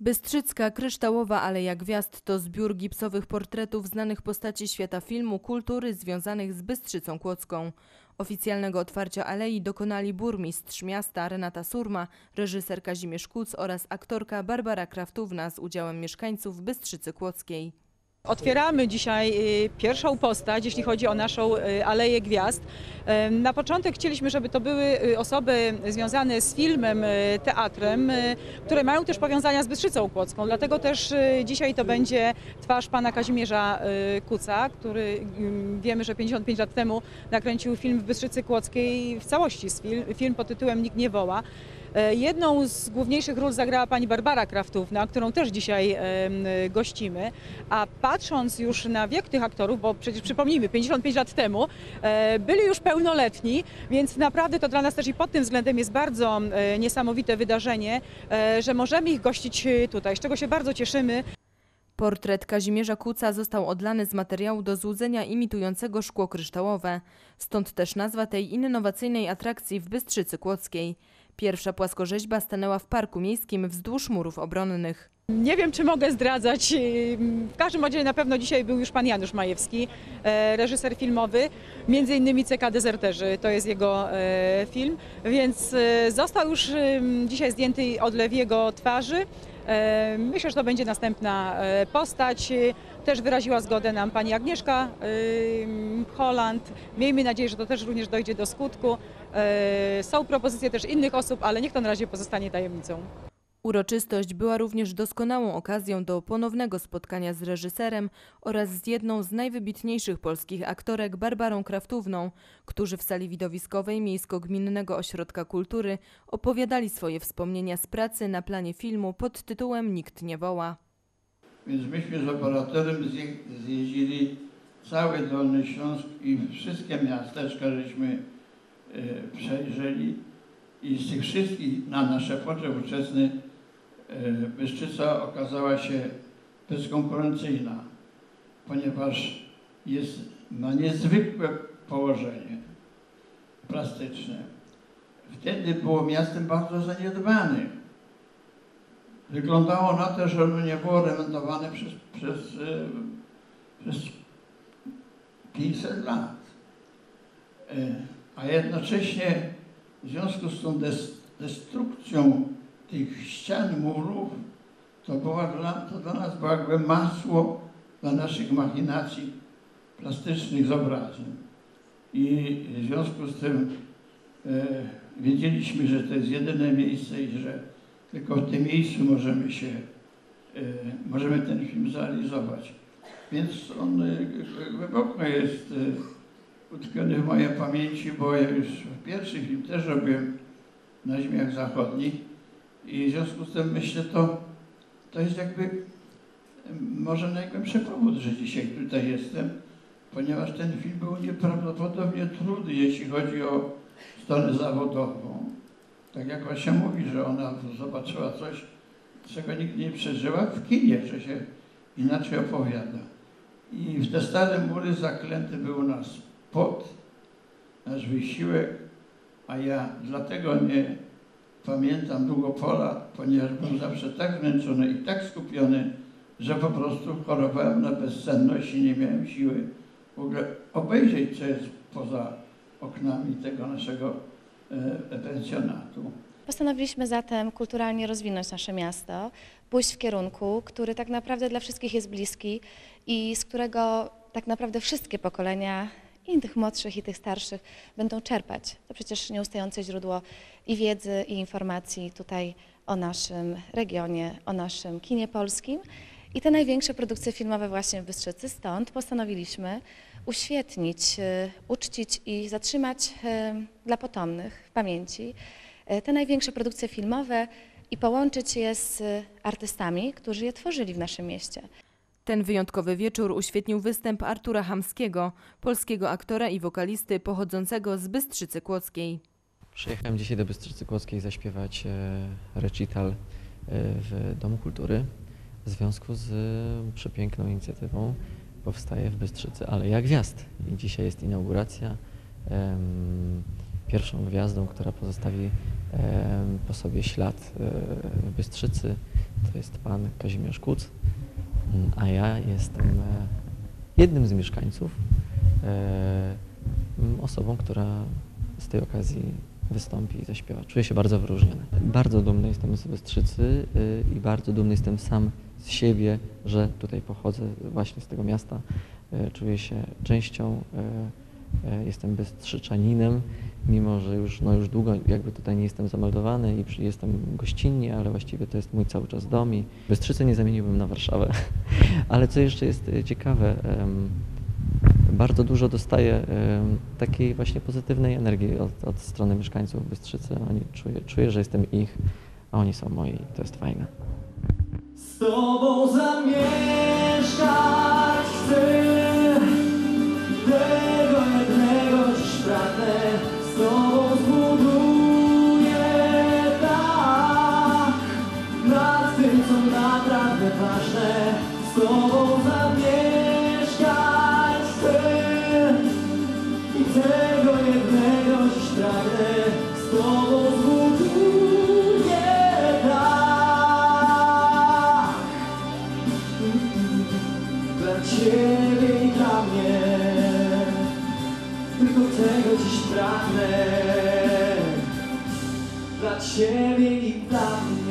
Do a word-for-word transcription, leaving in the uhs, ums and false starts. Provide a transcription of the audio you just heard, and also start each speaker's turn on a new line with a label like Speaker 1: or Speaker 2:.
Speaker 1: Bystrzycka Kryształowa Aleja Gwiazd to zbiór gipsowych portretów znanych postaci świata filmu, kultury związanych z Bystrzycą Kłodzką. Oficjalnego otwarcia alei dokonali burmistrz miasta Renata Surma, reżyser Kazimierz Kuc oraz aktorka Barbara Kraftówna z udziałem mieszkańców Bystrzycy Kłodzkiej.
Speaker 2: Otwieramy dzisiaj pierwszą postać, jeśli chodzi o naszą Aleję Gwiazd. Na początek chcieliśmy, żeby to były osoby związane z filmem, teatrem, które mają też powiązania z Bystrzycą Kłodzką. Dlatego też dzisiaj to będzie twarz pana Kazimierza Kuca, który wiemy, że pięćdziesiąt pięć lat temu nakręcił film w Bystrzycy Kłodzkiej w całości, film, film pod tytułem Nikt nie woła. Jedną z główniejszych ról zagrała pani Barbara Kraftówna, którą też dzisiaj gościmy, a patrząc już na wiek tych aktorów, bo przecież przypomnijmy, pięćdziesiąt pięć lat temu byli już pełnoletni, więc naprawdę to dla nas też i pod tym względem jest bardzo niesamowite wydarzenie, że możemy ich gościć tutaj, z czego się bardzo cieszymy.
Speaker 1: Portret Kazimierza Kuca został odlany z materiału do złudzenia imitującego szkło kryształowe. Stąd też nazwa tej innowacyjnej atrakcji w Bystrzycy Kłodzkiej. Pierwsza płaskorzeźba stanęła w parku miejskim wzdłuż murów obronnych.
Speaker 2: Nie wiem, czy mogę zdradzać. W każdym razie na pewno dzisiaj był już pan Janusz Majewski, reżyser filmowy, między innymi C K Dezerterzy, to jest jego film, więc został już dzisiaj zdjęty odlew jego twarzy. Myślę, że to będzie następna postać. Też wyraziła zgodę nam pani Agnieszka Holland. Miejmy nadzieję, że to też również dojdzie do skutku. Są propozycje też innych osób, ale niech to na razie pozostanie tajemnicą.
Speaker 1: Uroczystość była również doskonałą okazją do ponownego spotkania z reżyserem oraz z jedną z najwybitniejszych polskich aktorek Barbarą Kraftówną, którzy w sali widowiskowej Miejsko-Gminnego Ośrodka Kultury opowiadali swoje wspomnienia z pracy na planie filmu pod tytułem Nikt nie woła.
Speaker 3: Więc myśmy z operatorem zjeździli cały Dolny Śląsk i wszystkie miasteczka żeśmy e, przejrzeli i z tych wszystkich na nasze potrzeby ówczesne Bystrzyca okazała się bezkonkurencyjna, ponieważ jest, ma niezwykłe położenie plastyczne. Wtedy było miastem bardzo zaniedbanym. Wyglądało na to, że ono nie było remontowane przez, przez, przez pięćset lat. A jednocześnie w związku z tą destrukcją tych ścian, murów, to, była dla, to dla nas było jakby masło dla naszych machinacji plastycznych z obrazem. I w związku z tym e, wiedzieliśmy, że to jest jedyne miejsce i że tylko w tym miejscu możemy się, e, możemy ten film zrealizować. Więc on e, głęboko jest e, utkwiony w mojej pamięci, bo ja już pierwszy film też robiłem na ziemiach zachodnich. I w związku z tym myślę, to, to jest jakby może najgłębszy powód, że dzisiaj tutaj jestem, ponieważ ten film był nieprawdopodobnie trudny, jeśli chodzi o stronę zawodową. Tak jak Asia mówi, że ona zobaczyła coś, czego nigdy nie przeżyła w kinie, że się inaczej opowiada. I w te stare mury zaklęty był nasz pot, nasz wysiłek, a ja dlatego nie pamiętam Długopola, ponieważ byłem zawsze tak zmęczony i tak skupiony, że po prostu chorowałem na bezsenność i nie miałem siły w ogóle obejrzeć, co jest poza oknami tego naszego e, pensjonatu.
Speaker 4: Postanowiliśmy zatem kulturalnie rozwinąć nasze miasto, pójść w kierunku, który tak naprawdę dla wszystkich jest bliski i z którego tak naprawdę wszystkie pokolenia i tych młodszych, i tych starszych będą czerpać. To przecież nieustające źródło i wiedzy, i informacji tutaj o naszym regionie, o naszym kinie polskim. I te największe produkcje filmowe właśnie w Bystrzycy, stąd postanowiliśmy uświetnić, uczcić i zatrzymać dla potomnych w pamięci te największe produkcje filmowe i połączyć je z artystami, którzy je tworzyli w naszym mieście.
Speaker 1: Ten wyjątkowy wieczór uświetnił występ Artura Hamskiego, polskiego aktora i wokalisty pochodzącego z Bystrzycy Kłodzkiej.
Speaker 5: Przyjechałem dzisiaj do Bystrzycy Kłodzkiej zaśpiewać recital w Domu Kultury w związku z przepiękną inicjatywą powstaje w Bystrzycy Aleja Gwiazd. I dzisiaj jest inauguracja. Pierwszą gwiazdą, która pozostawi po sobie ślad w Bystrzycy to jest pan Kazimierz Kuc, a ja jestem jednym z mieszkańców, osobą, która z tej okazji wystąpi i zaśpiewa. Czuję się bardzo wyróżniony. Bardzo dumny jestem z Bystrzycy i bardzo dumny jestem sam z siebie, że tutaj pochodzę właśnie z tego miasta. Czuję się częścią, jestem bystrzyczaninem, mimo że już, no już długo jakby tutaj nie jestem zameldowany i jestem gościnnie, ale właściwie to jest mój cały czas dom i Bystrzycę nie zamieniłbym na Warszawę. Ale co jeszcze jest ciekawe, bardzo dużo dostaję takiej właśnie pozytywnej energii od, od strony mieszkańców Bystrzycy. Oni czuję, czuję, że jestem ich, a oni są moi i to jest fajne.
Speaker 6: Z Tobą zamieszkać chcę, tego jednego dziś pragnę, z Tobą zbuduję tak, nad tym co naprawdę ważne, z Tobą zamieszkać chcę i tego jednego dziś pragnę, z Tobą zbuduję tak, dla Ciebie i dla mnie, tylko tego dziś pragnę, dla Ciebie i dla mnie.